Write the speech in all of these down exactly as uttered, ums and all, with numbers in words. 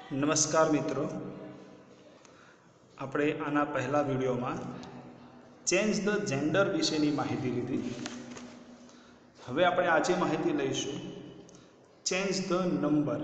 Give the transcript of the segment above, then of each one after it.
નમસ્કાર મિત્રો, આપણે આના પહેલા વિડીયોમાં ચેન્જ ધ જેન્ડર વિશેની માહિતી લીધી. હવે આપણે આજે માહિતી લઈશું ચેન્જ ધ નંબર.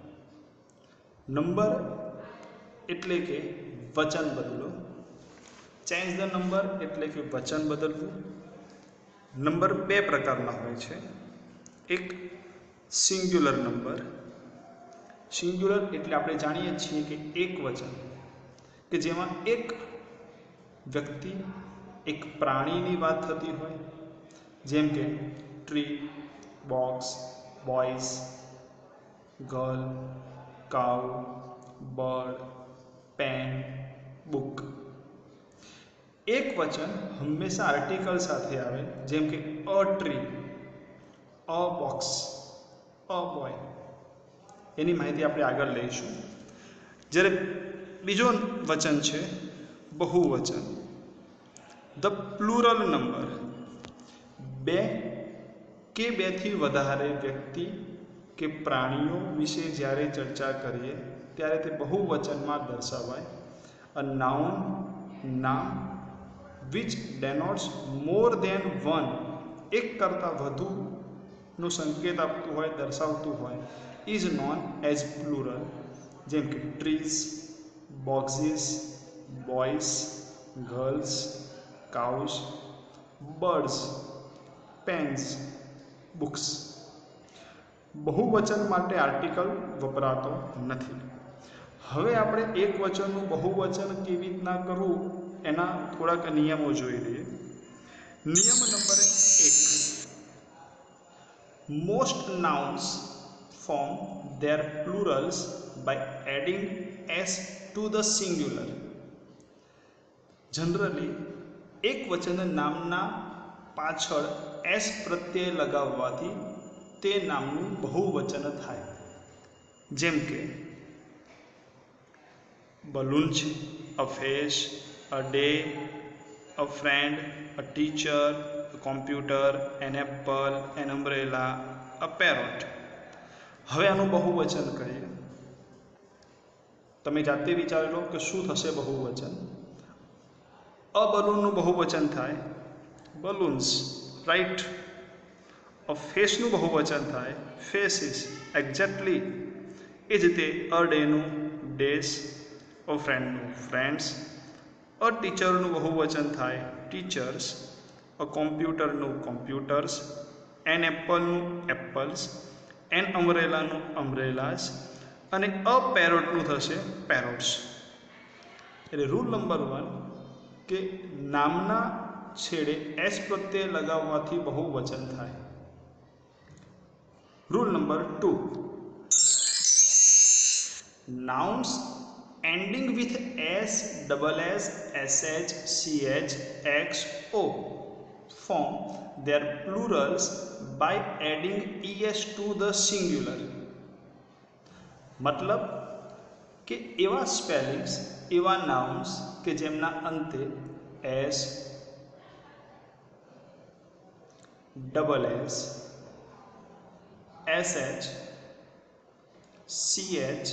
નંબર એટલે કે વચન બદલો. ચેન્જ ધ નંબર એટલે કે વચન બદલવું. નંબર બે પ્રકારના હોય છે. એક સિંગ્યુલર નંબર. સિંગ્યુલર એટલે આપણે જાણીએ છીએ કે એક વચન, કે જેમાં એક વ્યક્તિ, એક પ્રાણીની વાત થતી હોય, જેમ કે tree, box, boys, girl, cow, bird, pen, book. એક વચન હંમેશા આર્ટિકલ સાથે આવે, જેમ કે a tree, a box, a boy. એની માહિતી આપણે આગળ લઈશું. જ્યારે બીજો વચન છે બહુવચન, ધ પ્લુરલ નંબર. બે કે બેથી વધારે વ્યક્તિ કે પ્રાણીઓ વિશે જ્યારે ચર્ચા કરીએ ત્યારે તે બહુવચનમાં દર્શાવાય. અ નાઉન, નામ, which denotes more than one, એક કરતાં વધુનો સંકેત આપતું હોય, દર્શાવતું હોય, ઇઝ નોન એઝ પ્લુરલ. જેમ કે trees, boxes, boys, girls, cows, birds, pens, books. બહુવચન માટે આર્ટિકલ વપરાતો નથી. હવે આપણે એક વચનનું બહુવચન કેવી રીતના કરવું એના થોડાક નિયમો જોઈ લઈએ. નિયમ નંબર એક, most nouns form their plurals by adding s to the singular. Generally એક વચન નામના પાછળ એસ પ્રત્યય લગાવવાથી તે નામનું બહુવચન થાય. જેમ કે બલૂન છે, a face, a day, a friend, a teacher, a computer, an apple, an umbrella, a parrot. હવે આનું બહુવચન કરીએ. તમે જાતે વિચારી લો કે શું થશે બહુવચન. અ બલૂનનું બહુવચન થાય બલૂન્સ, રાઈટ. અ ફેસનું બહુવચન થાય ફેસીસ, એક્ઝેક્ટલી. એ જ રીતે અ ડેનું ડેસ, અ ફ્રેન્ડનું ફ્રેન્ડ્સ. અ ટીચરનું બહુવચન થાય ટીચર્સ, અ કોમ્પ્યુટરનું કોમ્પ્યુટર્સ, એન એપલનું એપલ્સ, એન અમ્બ્રેલાનું અમ્બ્રેલાસ, અને અ પેરોટનું થશે પેરોટ્સ. એટલે રૂલ નંબર વન કે નામના છેડે એસ પ્રત્યય લગાવવાથી બહુવચન થાય. Rule number two, nouns ending with s, double s, sh, ch, x, o form their plurals by adding es to the singular. મતલબ કે એવા સ્પેલિંગ્સ, એવા નાઉન્સ કે જેમના અંતે S, double S, SH, CH,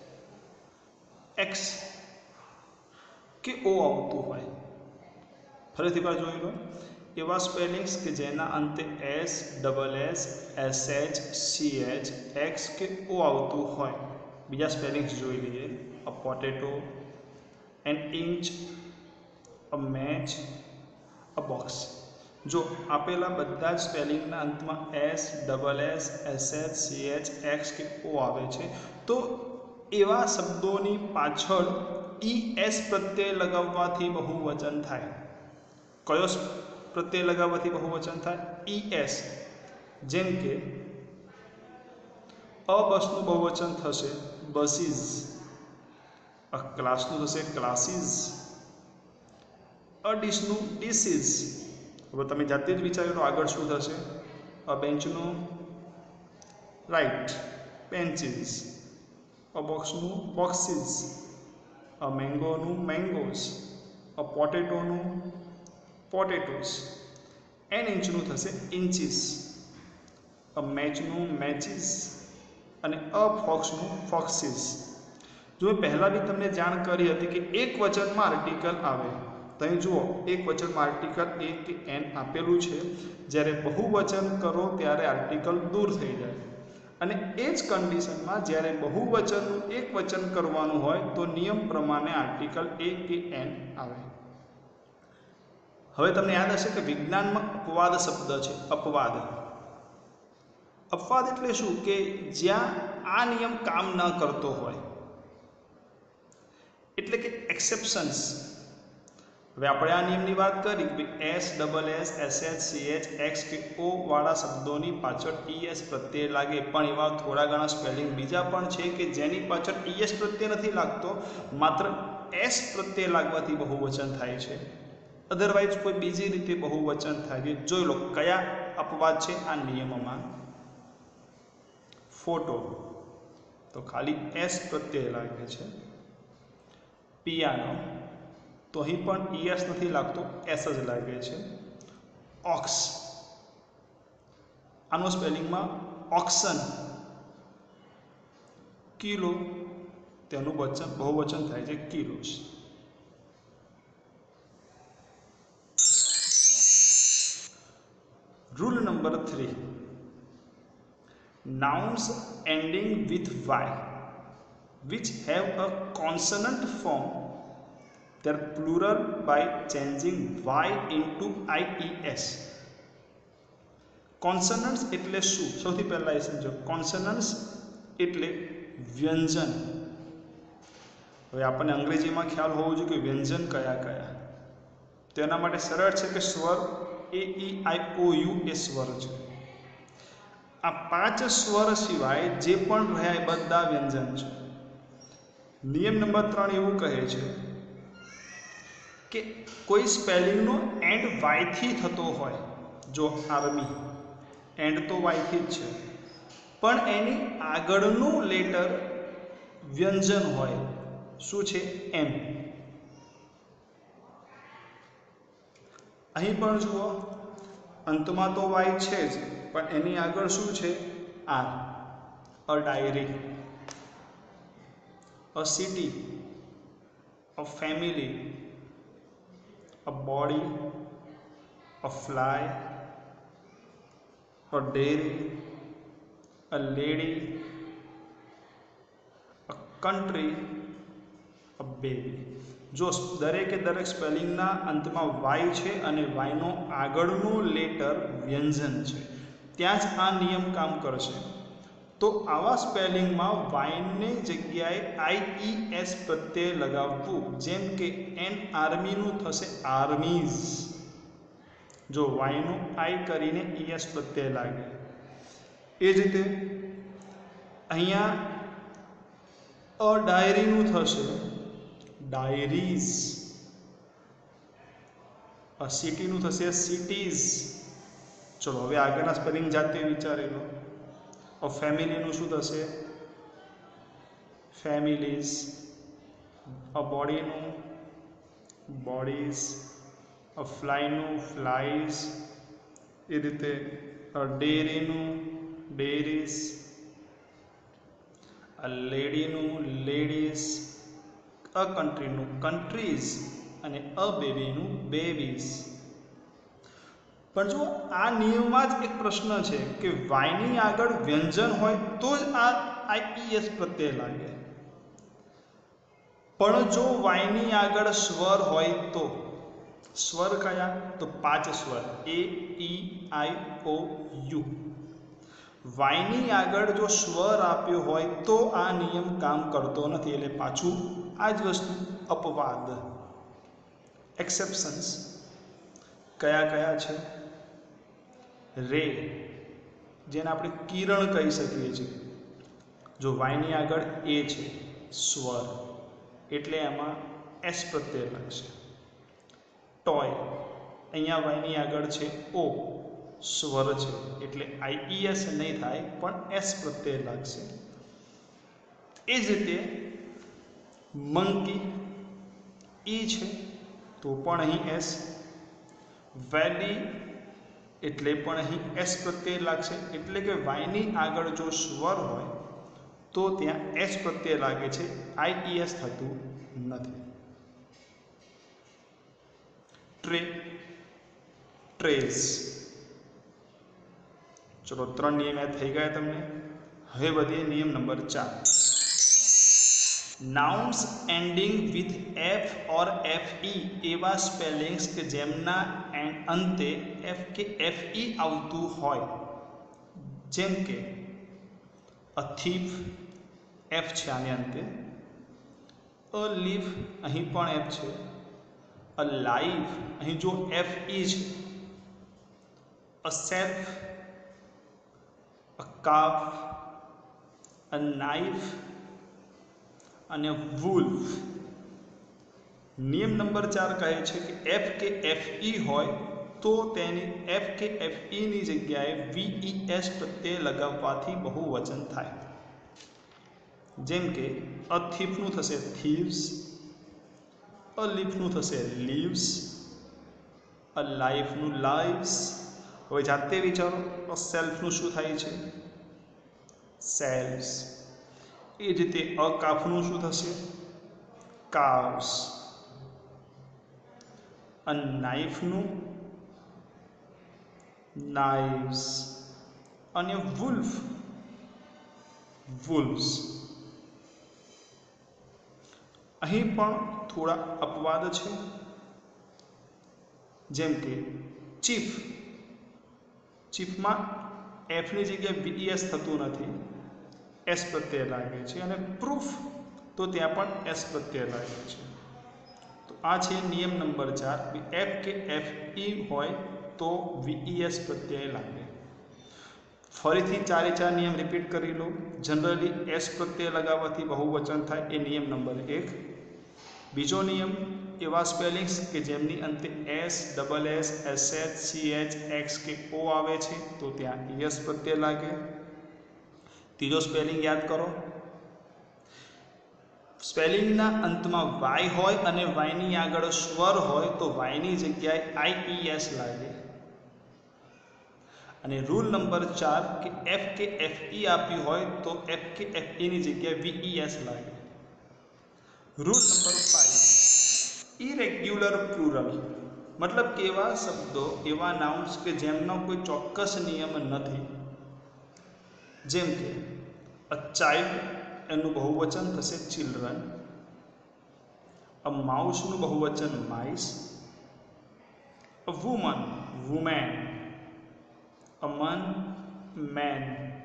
X કે ઓ આવતું હોય. ફરીથી વાર જોઈ લો. એવા સ્પેલિંગ્સ કે જેના અંતે S, double S, SH, CH, X કે ઓ આવતું હોય. બીજા સ્પેલિંગ્સ જોઈ લઈએ. A potato, an inch, a match, a box. જો આપેલા બધા જ સ્પેલિંગના અંતમાં S, double S, SH, CH, X કે ઓ આવે છે તો એવા શબ્દોની પાછળ ઈ એસ પ્રત્યય લગાવવાથી બહુવચન થાય. કયો પ્રત્યય લગાવવાથી બહુવચન થાય? E S. જેમ કે અ બસનું બહુવચન થશે બસીસ, અ ક્લાસનું થશે ક્લાસીસ, અ ડીશનું ડીસીસ. હવે તમે જાતે જ વિચારી લો આગળ શું થશે. અ બેન્ચનું રાઈટ, બેન્ચીસ, અ બોક્સનું બોક્સીસ, અ મેંગોનું મેંગોઝ, અ પોટેટોનું પોટેટોસ, એન ઇંચનું થશે ઇન્ચીસ, અ મેચનું મેચીસ, અને અ ફોક્સનું ફોક્સીસ. જો પહેલાં બી તમને જાણ કરી હતી કે એક વચનમાં આર્ટિકલ આવે, તો અહીં જુઓ એક વચનમાં આર્ટિકલ એ કે એન આપેલું છે, જ્યારે બહુવચન કરો ત્યારે આર્ટિકલ દૂર થઈ જાય, અને એ જ કન્ડિશનમાં જ્યારે બહુવચનનું એક વચન કરવાનું હોય તો નિયમ પ્રમાણે આર્ટિકલ એ કે એન આવે. હવે તમને યાદ હશે કે વિજ્ઞાનમાં અપવાદ શબ્દ છે. અપવાદ અપવાદ એટલે શું? કે જ્યાં આ નિયમ કામ ન કરતો હોય, એટલે કે એક્સેપ્શન્સ. હવે આપણે આ નિયમની વાત કરી કે S double S S H C H X કે ઓ વાળા શબ્દોની પાછળ ઈએસ પ્રત્યય લાગે, પણ એવા થોડા ઘણા સ્પેલિંગ બીજા પણ છે કે જેની પાછળ ઈએસ પ્રત્યય નથી લાગતો, માત્ર એસ પ્રત્યય લાગવાથી બહુવચન થાય છે. અધરવાઇઝ કોઈ બીજી રીતે બહુવચન થાય છે. જોઈ લો કયા અપવાદ છે આ નિયમમાં. ફોટો તો ખાલી એસ પ્રત્યય લાગે છે. પિયાનો તો અહીં પણ ઈએસ નથી લાગતો, એસ જ લાગે છે. ઓક્સ આનો સ્પેલિંગમાં ઓક્શન. કિલો તેનું વચન બહુવચન થાય છે kilos. Rule number three, nouns ending with y which have a consonant form their plural by changing y into ies. Consonants એટલે શું? સૌથી પહેલા એ સમજો. કોન્સનન્ટ્સ એટલે વ્યંજન. હવે આપણને અંગ્રેજીમાં ખ્યાલ હોવો જોઈએ કે વ્યંજન કયા કયા. તો એના માટે સરળ છે કે સ્વર એ ઈ આઈ ઓ યુ એ સ્વર છે. આ પાંચ સ્વર સિવાય જે પણ રહ્યા એ બધા વ્યંજન છે. નિયમ નંબર ત્રણ એવું કહે છે કે કોઈ સ્પેલિંગનો એન્ડ વાયથી થતો હોય, જો આર્મી એન્ડ તો વાયથી જ છે, પણ એની આગળનું લેટર વ્યંજન હોય. શું છે? એમ. અહીં પણ જુઓ અંતમાં તો વાય છે જ, પણ એની આગળ શું છે? R. A diary, a city, a family, a body, a fly, a dairy, a lady, a country, a baby. જો દરેકે દરેક સ્પેલિંગના અંતમાં વાય છે અને વાયનો આગળનો લેટર વ્યંજન છે, ત્યાં જ આ નિયમ કામ કરશે. તો આવા સ્પેલિંગમાં વાયને જગ્યાએ આઈઈએસ પ્રત્યય લગાવવું. જેમ કે એન આર્મીનું થશે આર્મીઝ. જો વાયનું આઈ કરીને ઈએસ પ્રત્યય લાગે. એ જ રીતે અહીંયા અ ડાયરીનું થશે ડાયરીઝ. અ સિટીનું થશે સિટીઝ. ચલો હવે આગળના સ્પેલિંગ જાતે વિચારી લો. અ ફેમિલીનું શું થશે? ફેમિલીઝ. અ બોડીનું બોડીઝ. અ ફ્લાયનું ફ્લાઈઝ. એ રીતે અ ડેરીનું ડેરીઝ. અ લેડીનું લેડીઝ. અ કન્ટ્રીનું કન્ટ્રીઝ. અને અ બેબીનું બેબીઝ. પણ જો આ નિયમમાં જ એક પ્રશ્ન છે કે વાયની આગળ વ્યંજન હોય તો જ આ આઈઈએસ પ્રત્યય લાગે, પણ જો વાયની આગળ સ્વર હોય તો. સ્વર કયા? તો પાંચ સ્વર એ ઈ આઈ ઓ યુ. વાયની આગળ જો સ્વર આપ્યો હોય તો આ નિયમ કામ કરતો નથી. એટલે પાછું આ જ વસ્તુ અપવાદ. એક્સેપ્શન્સ કયા કયા છે? રે, જેને આપણે કિરણ કહી શકીએ છીએ. જો વાયની આગળ એ છે સ્વર, એટલે એમાં એસ પ્રત્યય લાગશે. ટોય, અહીંયા વાયની આગળ છે ઓ, સ્વર છે, એટલે આઈઈએસ નહીં થાય, પણ એસ પ્રત્યય લાગશે. એ જ રીતે મંકી ઈ છે તો પણ અહીં એસ. વેલી એટલે પણ અહીં એસ પ્રત્યય લાગશે. એટલે કે વાયની આગળ જો સ્વર હોય तो त्यां एच प्रत्यय लागे छे, आईईएस थतुं नथी। Tray, trays. चलो त्रण नियम याद थई गया तमने। हवे वधीए नियम नंबर चार। Nouns ending with F or F E एवा स्पेलिंग्स के जेमना अंते एफ के एफ ई आवतुं होय, जेम के अ थीफ एफ छे आने अंते, अ लीफ अहीं पण एफ छे, अ लाइफ अहीं जो एफ ई छे, a self, a calf, a knife અને वुल्फ। नियम नंबर चार कहे छे कि एफ के एफ ई होय तो तेनी एफ के एफ ई नी जग्याए वी ई एस प्रत्यय लगाववाथी बहुवचन थाय। जेम के अ थीफनुं थशे थीव्स, अ लीफनुं थशे लीव्स, अ लाइफनुं लाइव्स। हवे जाते विचारो अ सेल्फनुं शुं थाय छे? सेल्व्स। ए ज रीते अ काफनुं शुं थशे? काव्स। अ नाइफनुं नाइव्स અને वुल्फ वुल्व्स। અહીં પણ થોડા અપવાદ છે, જેમ કે ચીફ, ચીફમાં એફની જગ્યાએ વીઈએસ થતું નથી, એસ પ્રત્યય લાગે છે, અને પ્રૂફ તો ત્યાં પણ એસ પ્રત્યય લાગે છે। તો આ છે નિયમ નંબર ચાર, એફ કે એફ ઈ હોય તો વીઈએસ પ્રત્યય લાગે। ફરીથી ચારે ચાર નિયમ રિપીટ કરી લો। જનરલી એસ પ્રત્યય લગાવવાથી બહુવચન થાય, એ નિયમ નંબર એક। બીજો નિયમ, એવા સ્પેલિંગ્સ કે જેમની અંતે S, double S, S H, C H, X કે ઓ આવે છે તો ત્યાં ઈએસ પ્રત્યય લાગે। ત્રીજો સ્પેલિંગ યાદ કરો, સ્પેલિંગના અંતમાં વાય હોય અને વાયની આગળ સ્વર હોય તો વાયની જગ્યાએ આઈઈએસ લાગે। અને રૂલ નંબર ચાર કે એફ કે એફ ઈ આપ્યું હોય તો એફ કે એફ ઈ ની જગ્યાએ વીઈએસ લાગે। Rule number five, irregular plural मतलब के एवा शब्दों एवा नाउन्स के जेमनो कोई चौक्कस नियम नहीं। जेम के अ चाइल्ड एनु बहुवचन थशे चिल्ड्रन, अ माउस नु बहुवचन माइस, a woman women, a man men,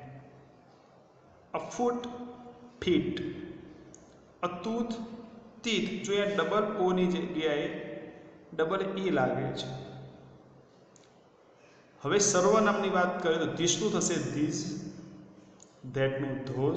a foot feet, a tooth teeth. जो यहाँ डबल ओ नी जग्याए डबल ई लागे छे। हवे सर्वनामनी बात करें तो धीसनु थशे धीस, धेटनु धोज।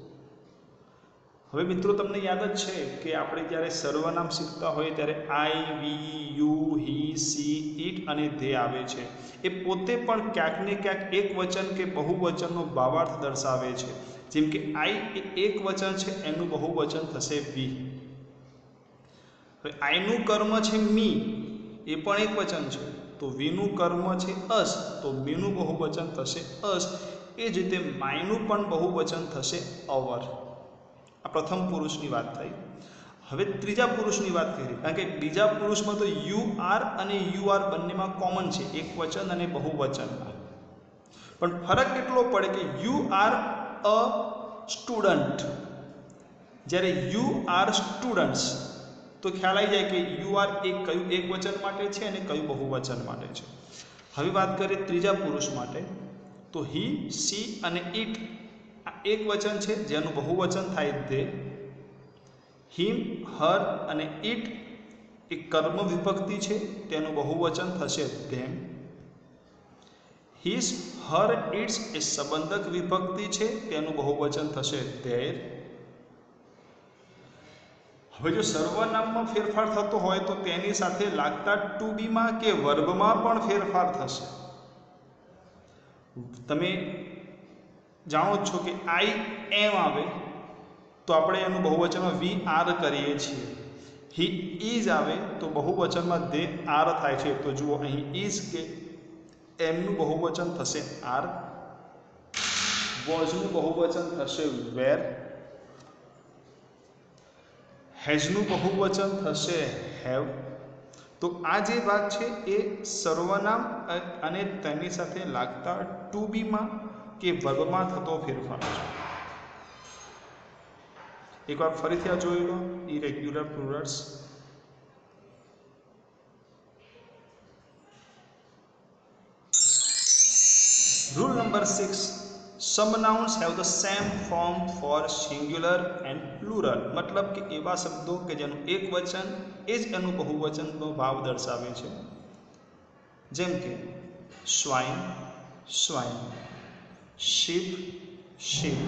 हवे मित्रों तमने याद ज छे कि आपणे ज्यारे सर्वनाम शीखता होय त्यारे I, we, you, he, she, it अने धे आवे छे। ए पोते पण क्यांक ने क्यांक एक वचन के बहुवचननो भावार्थ दर्शावे छे। जेम के आई ए एक वचन छे, एनु बहुवचन थशे वी। हवे आईनु कर्म छे मी, ए पण एक वचन छे, तो वीनु कर्म छे अस, तो मीनु बहुवचन थशे अस। ए ज रीते मायनु पण बहुवचन थशे अवर। आ प्रथम पुरुषनी वात थई। हवे त्रीजा पुरुषनी वात करीए, कारण के बीजा पुरुषमां तो यू आर अने यू आर बंनेमां कॉमन छे, एक वचन अने बहुवचनमां। पण फरक एटलो पड़े के यू आर अ स्टूडंट, ज्यारे यू आर स्टूडंट्स तो ख्याल आई जाए कि यू आर एक कयु एक वचन माटे छे अने कयु बहुवचन माटे छे। हवे बात करीए त्रीजा पुरुष माटे तो ही, सी अने इट आ एक वचन छे जेनुं बहुवचन थाय दे। हिम, हर अने इट एक कर्म विभक्ति छे, तेनुं बहुवचन थशे देम। हिज, हर, इट्स ए संबंधक विभक्ति छे, तेनुं बहुवचन थशे देर। हवे जो सर्वनाममां फेरफार थतो होय तो तेनी साथे लागता टू बी मां के वर्बमां पण फेरफार थशे। तमे जाणो छो कि आई एम आवे तो आपणे एनुं बहुवचનમાં वी आर करीए छीए। ही इज आवे तो बहुवचનમાં दे आर थाय छे, तो जुओ અહીં इज के एमनुं बहुवचन थशे आर। વોઝનું બહુવચન થશે વેર, હેઝનું બહુવચન થશે હેવ. તો આ જે ભાગ છે એ સર્વનામ અને તેની સાથે લાગતા ટુ બીમાં કે વર્બમાં થતો ફેરફાર છે. એકવાર ફરીથી આ જોઈ લો. Irregular plurals. Rule number six. Some nouns have the same form for singular and plural. मतलब કે એવા શબ્દો કે જેનું એક વચન એ જ એનું બહુવચનનો ભાવ દર્શાવે છે. જેમ કે swine swine, sheep sheep,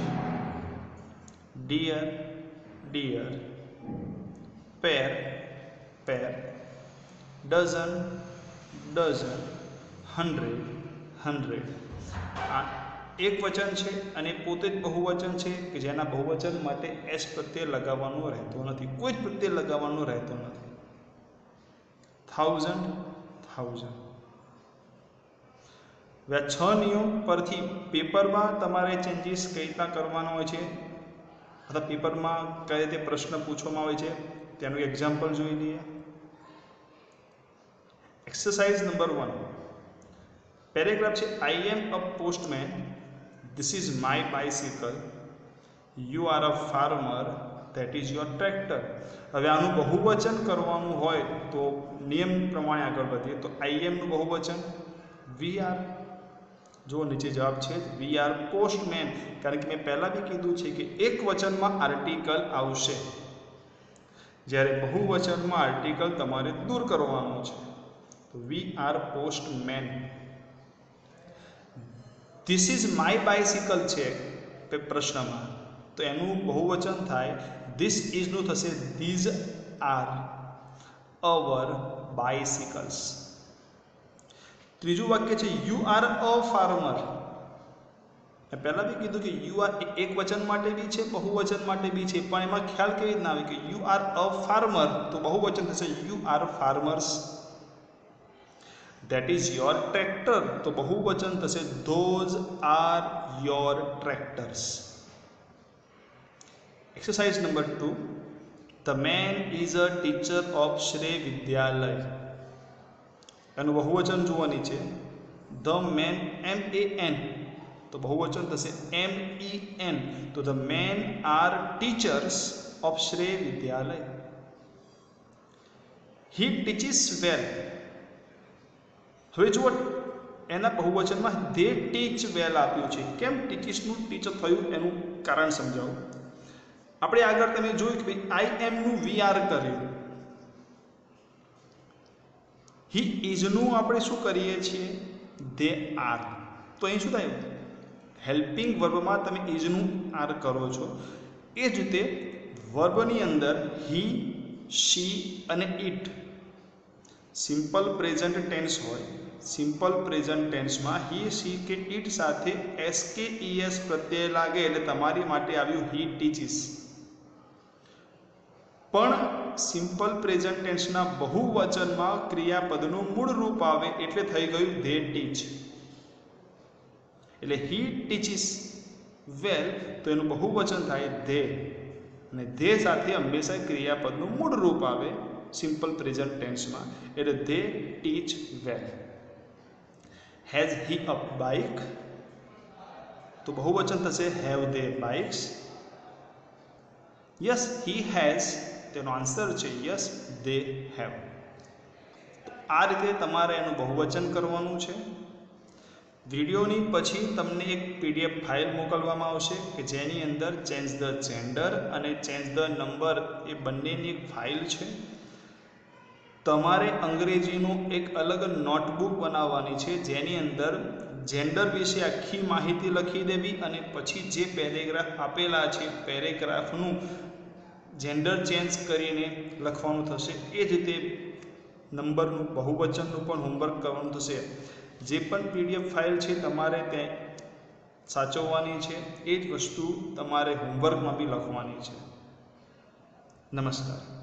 deer deer, pair pair, dozen dozen, hundred hundred. આ એક વચન છે અને પોતે જ બહુવચન છે કે જેના બહુવચન માટે એસ પ્રત્યય લગાવવાનો રહેતો નથી, કોઈ જ પ્રત્યય લગાવવાનો રહેતો નથી. Thousand thousand. હવે છ નિયમ પરથી પેપરમાં તમારે ચેન્જીસ કઈ રીતના કરવાનો હોય છે અથવા પેપરમાં કઈ રીતે પ્રશ્ન પૂછવામાં આવે છે તેનું એક્ઝામ્પલ જોઈ લઈએ. Exercise number one. પેરેગ્રાફ છે I am a postman, this is my bicycle, you are a farmer, that is your tractor. હવે આનું બહુવચન કરવાનું હોય તો નિયમ પ્રમાણે આગળ વધીએ તો આઈ એમનું બહુવચન વી આર. જો નીચે જવાબ છે વી આર પોસ્ટમેન, કારણ કે મેં પહેલાં બી કીધું છે કે એક વચનમાં આર્ટિકલ આવશે, જ્યારે બહુવચનમાં આર્ટિકલ તમારે દૂર કરવાનો છે. તો we are postmen. This is my bicycle છે પ્રશ્નમાં, તો એનું બહુવચન થાય ધીસ ઇઝનું થશે ધીઝ આર અવર બાઇસિકલ્સ. ત્રીજું વાક્ય છે યુ આર અ ફાર્મર. મેં પહેલાં બી કીધું કે યુ આર એક વચન માટે બી છે બહુવચન માટે બી છે, પણ એમાં ખ્યાલ કેવી રીતના આવે કે યુ આર અ ફાર્મર તો બહુવચન થશે you are farmers. That is your tractor તો બહુવચન થશે those are your tractors. Exercise number two. The man is a teacher of Shrey Vidyalaya. એનું બહુવચન જોવાની છે the man, M A N તો બહુવચન થશે એમ ઈ એન. તો the men are teachers of Shrey Vidyalaya. He teaches વેલ. હવે જુઓ એના બહુવચનમાં ધે ટીચ વેલ આપ્યું છે. કેમ ટીચિસનું ટીચર થયું એનું કારણ સમજાવું. આપણે આગળ તમે જોયું કે ભાઈ આઈ એમનું વી આર કર્યું, હી ઇઝનું આપણે શું કરીએ છીએ ધે આર. તો અહીં શું થયું હેલ્પિંગ વર્બમાં તમે ઇઝનું આર કરો છો. એ જ રીતે વર્બની અંદર હી શી અને ઇટ સિમ્પલ પ્રેઝન્ટ ટેન્સ હોય. સિમ્પલ પ્રેઝન્ટ ટેન્સમાં હી શી કે ઇટ સાથે એસ કે ઈએસ પ્રત્યય લાગે એટલે તમારી માટે આવ્યું હી ટીચિસ. પણ સિમ્પલ પ્રેઝન્ટ ટેન્સના બહુવચનમાં ક્રિયાપદનું મૂળ રૂપ આવે એટલે થઈ ગયું ધે ટીચ. એટલે હી ટીચિસ વેલ તો એનું બહુવચન થાય ધે, અને ધે સાથે હંમેશા ક્રિયાપદનું મૂળ રૂપ આવે સિમ્પલ પ્રેઝન્ટ ટેન્સમાં એટલે they teach well. Has he a bike તો બહુવચન થશે have they bikes. Yes he has તેનો આન્સર છે યસ ધે હેવ. આ રીતે તમારે એનું બહુવચન કરવાનું છે. વિડીયોની પછી તમને એક પીડીએફ ફાઇલ મોકલવામાં આવશે કે જેની અંદર ચેન્જ ધ જેન્ડર અને ચેન્જ ધ નંબર એ બંનેની એક ફાઇલ છે. તમારે અંગ્રેજીનું એક અલગ નોટબુક બનાવવાની છે જેની અંદર જેન્ડર વિશે આખી માહિતી લખી દેવી અને પછી જે પેરેગ્રાફ આપેલા છે પેરેગ્રાફનું જેન્ડર ચેન્જ કરીને લખવાનું થશે. એ જ રીતે નંબરનું બહુવચનનું પણ હોમવર્ક કરવાનું થશે. જે પણ પીડીએફ ફાઇલ છે તમારે ત્યાં સાચવવાની છે, એ જ વસ્તુ તમારે હોમવર્કમાં બી લખવાની છે. નમસ્કાર.